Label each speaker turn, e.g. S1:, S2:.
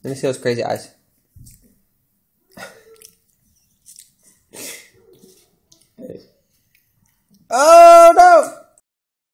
S1: Let me see those crazy eyes. Oh no!